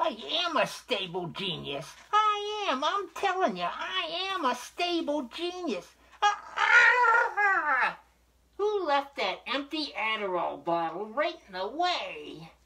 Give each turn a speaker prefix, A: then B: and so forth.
A: I am a stable genius. I am. I'm telling you, I am a stable genius. Who left that empty Adderall bottle right in the way?